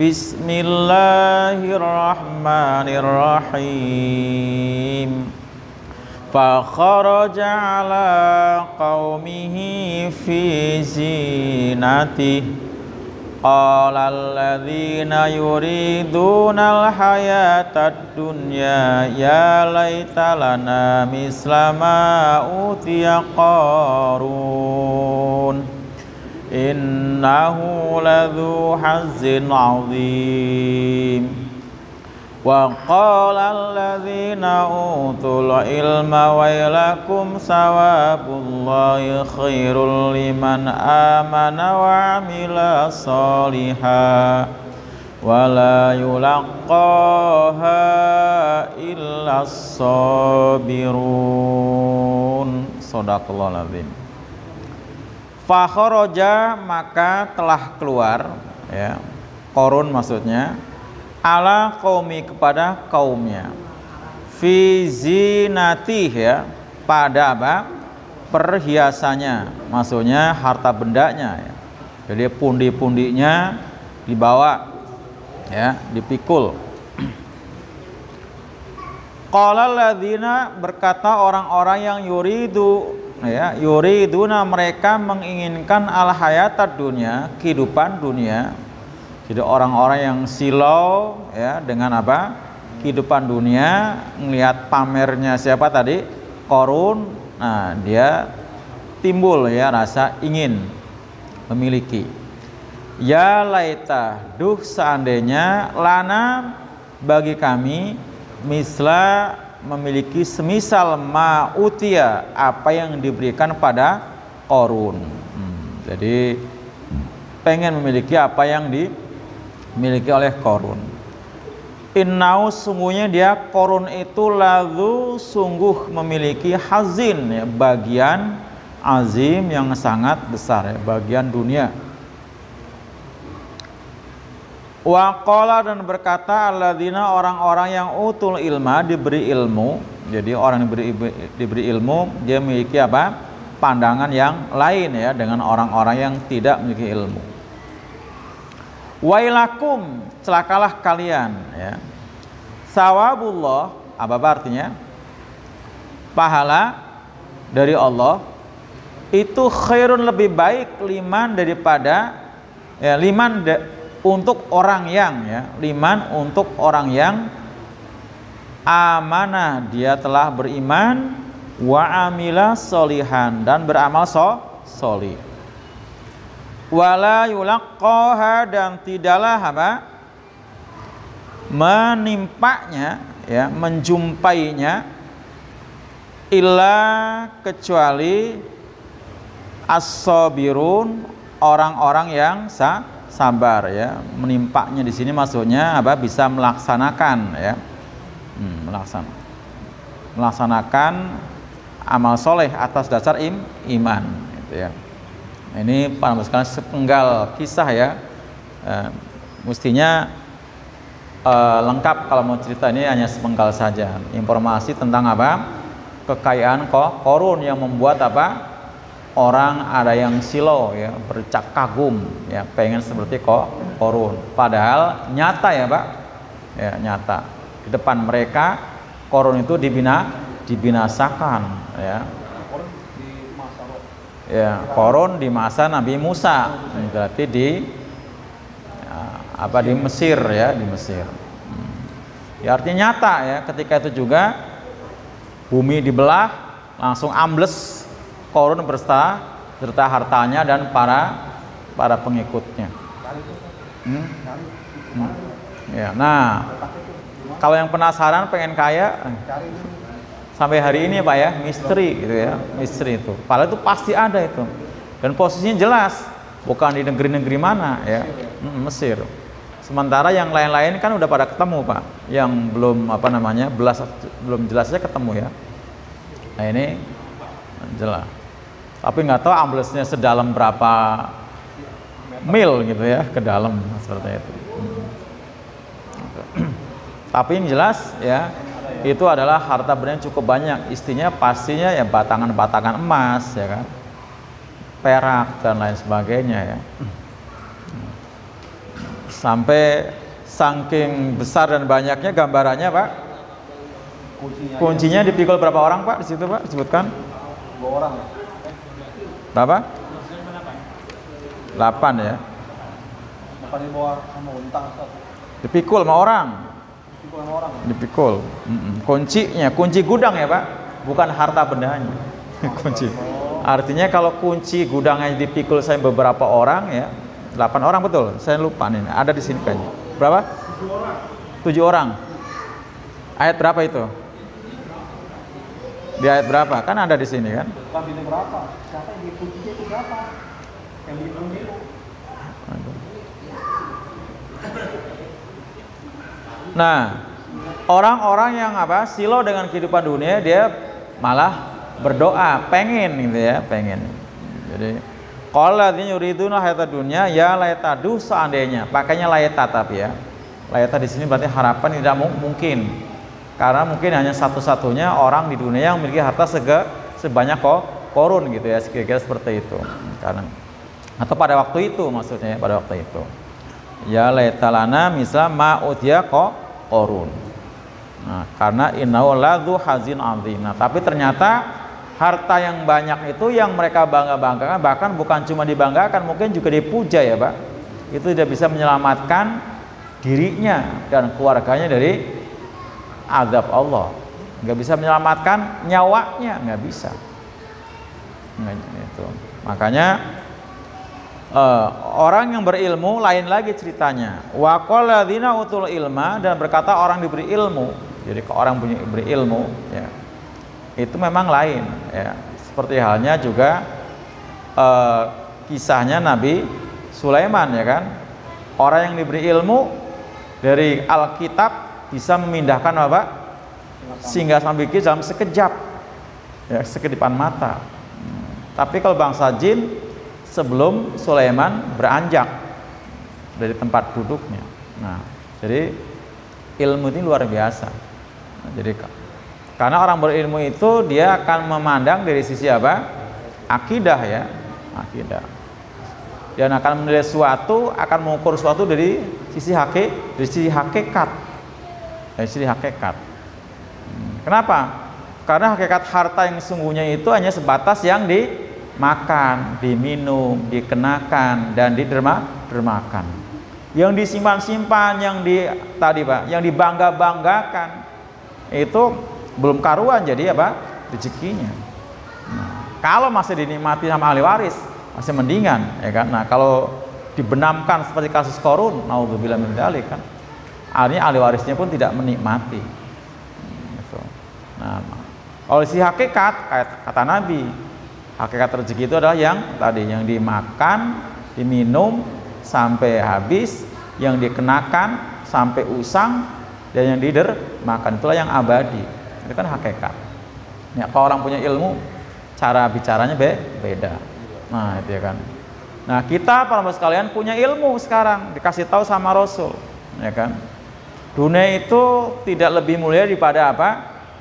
Bismillahirrahmanirrahim. Fa kharaja 'ala qaumihi fi zinatihi. Qala alladzina yuriduna al-hayatad dunya ya laita lana misla ma utiya Qarun innahu ladzu hazzin 'adzim. Wa qala alladzina utul ilma wailakum sawabullahi khairul liman amana wa amila sholiha wa la yulaqqaha illa sabirun. Shadaqallahul azim. Fa kharaja, maka telah keluar ya, Qarun maksudnya, ala qaumi, kepada kaumnya, fi zinatih ya, pada apa? Perhiasannya, maksudnya harta bendanya ya. Jadi pundi-pundinya dibawa ya, dipikul. Qala alladzina, berkata orang-orang yang yuridu ya, yuriduna, mereka menginginkan al hayatad dunya, kehidupan dunia. Jadi orang-orang yang silau ya dengan apa? Kehidupan dunia, ngelihat pamernya siapa tadi? Qarun. Nah, dia timbul ya rasa ingin memiliki. Ya laita, duh seandainya, lana, bagi kami, misla, memiliki semisal ma utia, apa yang diberikan pada Qarun. Hmm, jadi pengen memiliki apa yang di miliki oleh Qarun. Innau, sungguhnya dia Qarun itu lazu, sungguh memiliki hazin ya, bagian azim yang sangat besar ya, bagian dunia. Wa qala, dan berkata alladzina, orang-orang yang utul ilma, diberi ilmu. Jadi orang yang diberi, diberi ilmu, dia memiliki apa? Pandangan yang lain ya dengan orang-orang yang tidak memiliki ilmu. Wailakum, celakalah kalian ya. Sawabullah, apa artinya? Pahala dari Allah itu khairun, lebih baik, liman, daripada ya, liman de, untuk orang yang ya, liman untuk orang yang amanah, dia telah beriman, wa amila solihan, dan beramal so, solih. Wala yulaqqaha, dan tidaklah apa? Menimpanya ya, menjumpainya, illa, kecuali as-sabirun, orang-orang yang sa sabar ya. Menimpanya di sini maksudnya apa? Bisa melaksanakan ya. Hmm, melaksanakan melaksanakan amal soleh atas dasar im, iman gitu ya. Ini para sekalian sepenggal kisah ya, e, mestinya e, lengkap. Kalau mau cerita ini hanya sepenggal saja, informasi tentang apa? Kekayaan Qarun yang membuat apa? Orang ada yang silau ya, bercak kagum ya, pengen seperti Qarun. Padahal nyata ya Pak, ya nyata di depan mereka Korun itu dibina dibinasakan ya. Ya, Korun di masa Nabi Musa, berarti di ya, apa di Mesir ya, di Mesir. Hmm. Ya, artinya nyata ya, ketika itu juga bumi dibelah, langsung ambles Korun berserta serta hartanya dan para para pengikutnya. Hmm? Hmm. Ya, nah, kalau yang penasaran pengen kaya sampai hari ini Pak ya, misteri gitu ya, misteri itu. Padahal itu pasti ada itu. Dan posisinya jelas, bukan di negeri-negeri mana ya, hmm, Mesir. Sementara yang lain-lain kan udah pada ketemu Pak, yang belum apa namanya, belas, belum jelasnya ketemu ya. Nah ini jelas. Tapi nggak tahu amblesnya sedalam berapa mil gitu ya ke dalam seperti itu. Hmm. Tapi yang jelas ya, itu adalah harta benda yang cukup banyak. Istinya pastinya ya batangan-batangan emas ya kan, perak dan lain sebagainya ya. Sampai saking besar dan banyaknya gambarannya Pak, kuncinya dipikul berapa orang Pak di situ Pak, disebutkan? Dua orang ya. Berapa? delapan ya. Delapan di bawah sama unta. Dipikul sama orang. Dipikul sama orang. Dipikul. Mm-mm. Kuncinya, kunci gudang ya Pak, bukan harta bendanya. Kunci. Artinya kalau kunci gudangnya dipikul saya beberapa orang ya, delapan orang betul. Saya lupa nih, ada di sini kayaknya. Berapa? Tujuh orang. Tujuh orang. Ayat berapa itu? Di ayat berapa? Kan ada di sini kan? Ini berapa? Siapa yang dikuncinya itu berapa? Yang dikuncinya itu. Nah, orang-orang yang apa silau dengan kehidupan dunia, dia malah berdoa, pengen gitu ya, pengen. Jadi, kalau artinya yuriduna hayata dunia, ya layatadu seandainya, pakainya layata tapi ya, layata di sini berarti harapan tidak mungkin, karena mungkin hanya satu-satunya orang di dunia yang memiliki harta sega, sebanyak kok Korun gitu ya, kira-kira seperti itu, karena atau pada waktu itu maksudnya, pada waktu itu. Ya laitalana misal ma'udya ko Korun. Nah, karena innahu ladzu hazin azim. Nah, tapi ternyata harta yang banyak itu yang mereka bangga-banggakan, bahkan bukan cuma dibanggakan, mungkin juga dipuja ya Pak. Itu tidak bisa menyelamatkan dirinya dan keluarganya dari azab Allah. Nggak bisa menyelamatkan nyawanya, nggak bisa. Nggak, itu. Makanya Uh, orang yang berilmu lain lagi ceritanya. Wa qala ladzina utul ilma, dan berkata orang diberi ilmu. Jadi ke orang punya beri ilmu ya. Itu memang lain ya. Seperti halnya juga uh, kisahnya Nabi Sulaiman ya kan. Orang yang diberi ilmu dari Alkitab bisa memindahkan apa? Singgah sambil dalam sekejap. Ya, sekedipan mata. Hmm. Tapi kalau bangsa jin sebelum Sulaiman beranjak dari tempat duduknya. Nah, jadi ilmu ini luar biasa. Nah, jadi karena orang berilmu itu dia akan memandang dari sisi apa? Akidah ya, akidah. Dan akan menilai suatu, akan mengukur suatu dari sisi hakik, dari sisi hakikat, dari sisi hakikat. Kenapa? Karena hakikat harta yang sungguhnya itu hanya sebatas yang di makan, diminum, dikenakan, dan didermakan. Yang disimpan-simpan, yang di tadi Pak, yang dibangga-banggakan itu belum karuan jadi apa? Rezekinya. Nah, kalau masih dinikmati sama ahli waris, masih mendingan, ya kan? Nah, kalau dibenamkan seperti kasus Korun, naudzubillah min dzalik kan, artinya ahli warisnya pun tidak menikmati. Gitu. Nah, kalau si hakikat, kata Nabi, hakikat rezeki itu adalah yang tadi, yang dimakan, diminum sampai habis, yang dikenakan sampai usang, dan yang didermakan, itulah yang abadi. Itu kan hakikat. Ya, kalau orang punya ilmu, cara bicaranya be beda. Nah, itu ya kan. Nah, kita para Bapak sekalian punya ilmu sekarang, dikasih tahu sama Rasul, ya kan. Dunia itu tidak lebih mulia daripada apa?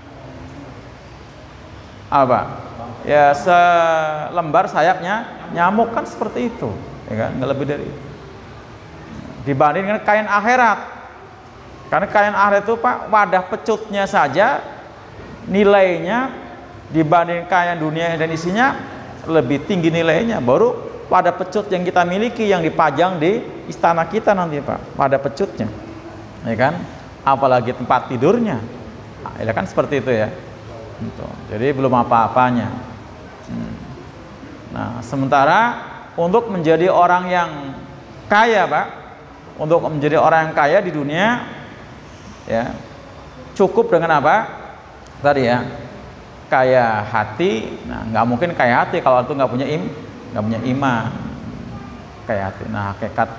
Apa? Ya selembar sayapnya nyamuk, kan seperti itu ya kan, nggak lebih dari itu. Dibandingkan kain akhirat Karena kekayaan akhirat itu Pak, wadah pecutnya saja nilainya dibanding kekayaan dunia dan isinya lebih tinggi nilainya. Baru wadah pecut yang kita miliki yang dipajang di istana kita nanti Pak, wadah pecutnya, ya kan? Apalagi tempat tidurnya, nah, ya kan seperti itu ya. Jadi belum apa-apanya. Hmm. Nah, sementara untuk menjadi orang yang kaya Pak, untuk menjadi orang yang kaya di dunia, ya cukup dengan apa? Tadi ya, kaya hati. Nah, nggak mungkin kaya hati kalau itu nggak punya im, nggak punya iman. Kaya hati. Nah, hakikat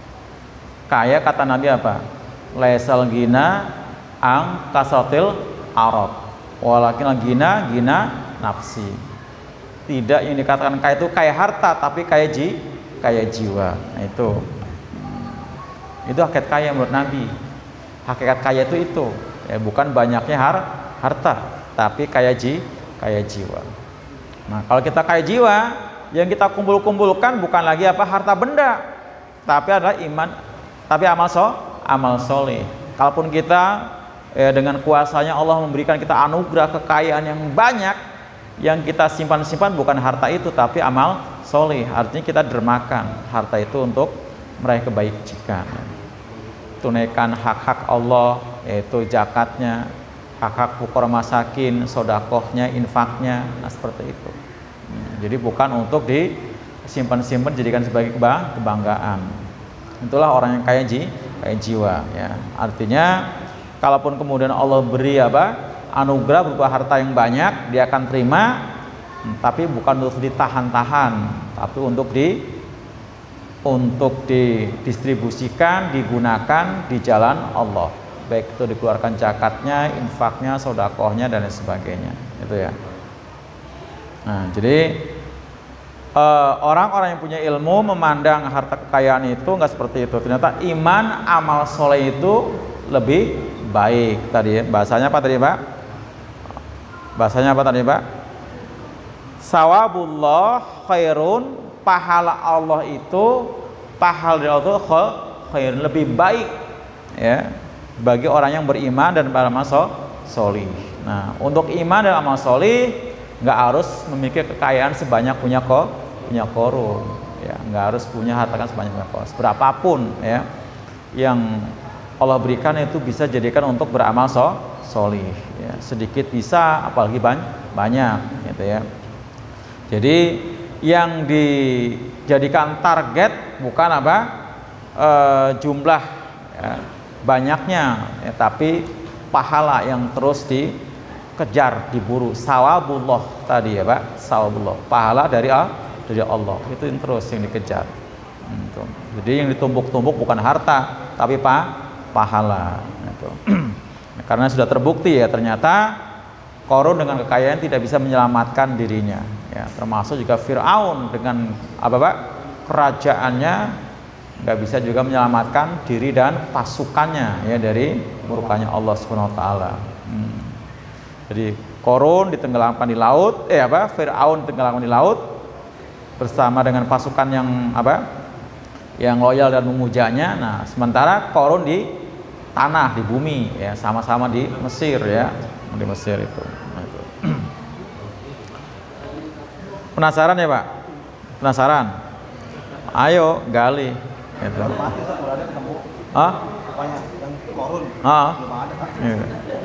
kaya kata Nabi apa? Laisal gina ang kasatil arab, walakin gina gina nafsi. Tidak yang dikatakan kaya itu kaya harta, tapi kaya ji, kaya jiwa. Nah, itu itu hakikat kaya menurut Nabi. Hakikat kaya itu itu ya, bukan banyaknya har, harta, tapi kaya ji, kaya jiwa. Nah, kalau kita kaya jiwa, yang kita kumpul-kumpulkan bukan lagi apa harta benda, tapi adalah iman, tapi amal so, amal soleh. Kalaupun kita eh, dengan kuasanya Allah memberikan kita anugerah kekayaan yang banyak, yang kita simpan-simpan bukan harta itu, tapi amal soleh. Artinya kita dermakan harta itu untuk meraih kebajikan. Tunaikan hak-hak Allah, yaitu zakatnya, hak-hak fuqara masakin, sodakohnya, infaknya, nah seperti itu. Jadi bukan untuk disimpan-simpan jadikan sebagai kebanggaan. Itulah orang yang kaya ji, kaya jiwa ya. Artinya kalaupun kemudian Allah beri apa? Anugerah berupa harta yang banyak, dia akan terima, tapi bukan untuk ditahan-tahan, tapi untuk di untuk didistribusikan, digunakan di jalan Allah. Baik itu dikeluarkan zakatnya, infaknya, sodakohnya dan lain sebagainya. Itu ya. Nah, jadi orang-orang uh, yang punya ilmu memandang harta kekayaan itu nggak seperti itu. Ternyata iman, amal soleh itu lebih baik. Tadi bahasanya apa tadi Pak? Bahasanya apa tadi Pak? Sawabullah khairun, pahala Allah itu, pahala dari Allah itu khairun, lebih baik ya bagi orang yang beriman dan beramal solih. Nah, untuk iman dan amal solih nggak harus memiliki kekayaan sebanyak punya ko punya korun ya, nggak harus punya harta kan sebanyak punya korun, berapapun ya yang Allah berikan itu bisa jadikan untuk beramal so solih ya. Sedikit bisa, apalagi banyak banyak gitu ya. Jadi yang dijadikan target bukan apa e, jumlah ya, banyaknya ya, tapi pahala yang terus di kejar, diburu. Sawabullah tadi ya Pak, sawabullah, pahala dari dari Allah itu yang terus yang dikejar. Gitu. Jadi yang ditumbuk-tumbuk bukan harta, tapi pa, pahala. Gitu. Karena sudah terbukti ya, ternyata Qarun dengan kekayaan tidak bisa menyelamatkan dirinya. Ya, termasuk juga Fir'aun dengan apa Pak, kerajaannya nggak bisa juga menyelamatkan diri dan pasukannya ya dari murkanya Allah Subhanahu Wa Taala. Hmm. Jadi Qarun ditenggelamkan di laut, eh apa? Fir'aun ditenggelamkan di laut bersama dengan pasukan yang apa? Yang loyal dan memujanya. Nah, sementara Qarun di tanah, di bumi ya, sama-sama di Mesir ya, di Mesir itu. Nah, itu. Penasaran ya, Pak? Penasaran? Ayo gali gitu. Ah? Yang Qarun. Ah. Iya.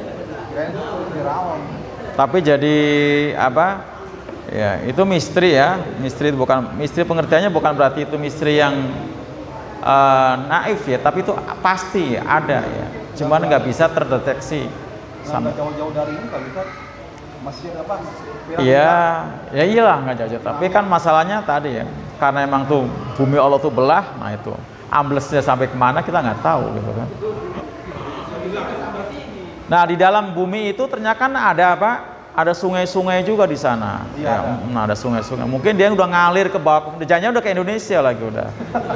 Tapi jadi apa ya, itu misteri ya, misteri bukan misteri, pengertiannya bukan berarti itu misteri yang uh, naif ya, tapi itu pasti ada ya, cuman nggak bisa terdeteksi sampai jauh-jauh dari ini. Kalau kita masih apa iya ya iyalah nggak jauh-jauh, tapi kan masalahnya tadi ya, karena emang tuh bumi Allah tuh belah, nah itu amblesnya sampai kemana kita nggak tahu gitu kan. Nah, di dalam bumi itu ternyata kan ada apa? Ada sungai-sungai juga di sana. Iya, ya, nah, ada sungai-sungai. Mungkin dia udah ngalir ke bawah, jangan udah ke Indonesia lagi udah.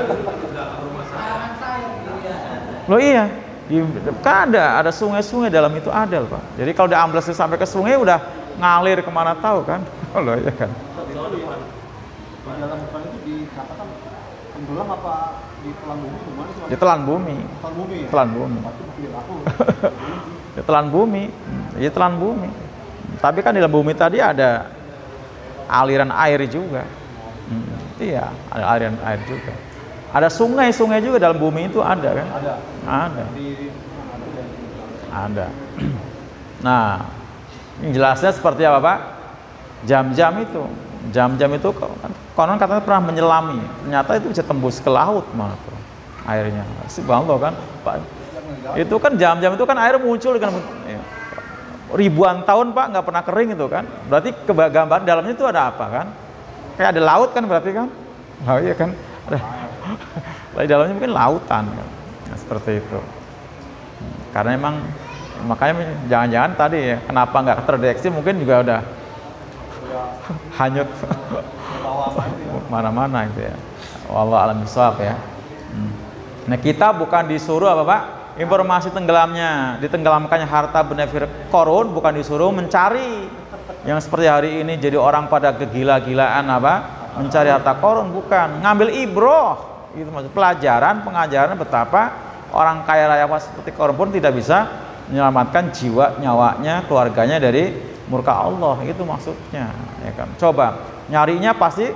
Loh iya, di, kan ada, ada sungai-sungai dalam itu ada loh Pak. Jadi kalau udah ambles sampai ke sungai udah ngalir kemana tahu kan? Loh iya kan. Di dalam bukan itu dikatakan tenggelam apa? Ditelan bumi gimana sih? Ditelan bumi. Ditelan bumi. Telan bumi. Pasti bukti aku. Ditelan bumi. Ditelan bumi. Tapi kan di dalam bumi tadi ada aliran air juga. Hmm, iya, ada aliran air juga. Ada sungai-sungai juga dalam bumi itu ada kan? Ada. Ada. Di Ada. Nah, ini jelasnya seperti apa, Pak? Jam-jam itu. Jam-jam itu konon katanya pernah menyelami. Ternyata itu bisa tembus ke laut malah tuh airnya. Subhanallah kan, Pak. Itu kan jam-jam itu kan air muncul dengan ribuan tahun, Pak, nggak pernah kering itu kan. Berarti gambar dalamnya itu ada apa kan? Kayak ada laut kan berarti kan? Oh iya kan? Ada. Di dalamnya mungkin lautan kan. Nah, seperti itu. Karena emang makanya jangan-jangan tadi ya, kenapa nggak terdeteksi mungkin juga udah hanyut mana-mana gitu ya. Wallahu a'lam bishawab ya. Hmm. Nah, kita bukan disuruh apa, Pak? Informasi tenggelamnya, ditenggelamkannya harta benda korun, bukan disuruh mencari yang seperti hari ini jadi orang pada kegila-gilaan apa? Mencari harta korun, bukan. Ngambil ibroh, itu maksud pelajaran, pengajaran betapa orang kaya raya seperti korun pun tidak bisa menyelamatkan jiwa, nyawanya, keluarganya dari murka Allah. Itu maksudnya, ya kan. Coba nyarinya pasti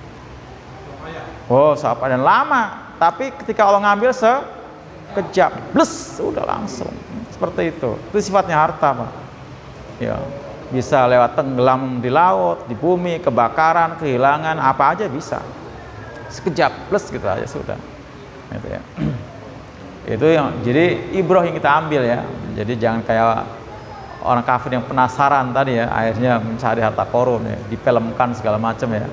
oh, siapa dan lama, tapi ketika Allah ngambil sekejap, bless, udah langsung. Seperti itu. Itu sifatnya harta, Pak. Ya, bisa lewat tenggelam di laut, di bumi, kebakaran, kehilangan, apa aja bisa. Sekejap, plus gitu aja sudah. Gitu ya. Itu yang jadi ibroh yang kita ambil ya. Jadi jangan kayak orang kafir yang penasaran tadi ya, akhirnya mencari harta korun ya, difilmkan segala macam ya.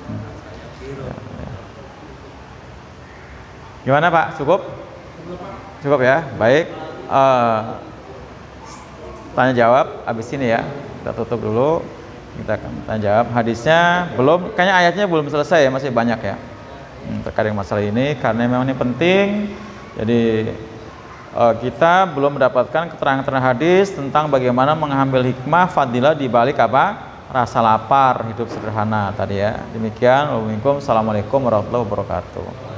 Gimana Pak? Cukup? Cukup ya? Baik. Uh, tanya jawab habis ini ya. Kita tutup dulu. Kita akan tanya jawab. Hadisnya belum, kayaknya ayatnya belum selesai ya, masih banyak ya. Hmm, terkait dengan masalah ini karena memang ini penting. Jadi uh, kita belum mendapatkan keterangan-keterangan hadis tentang bagaimana mengambil hikmah fadilah di balik apa? Rasa lapar, hidup sederhana tadi ya. Demikian. Assalamualaikum warahmatullahi wabarakatuh.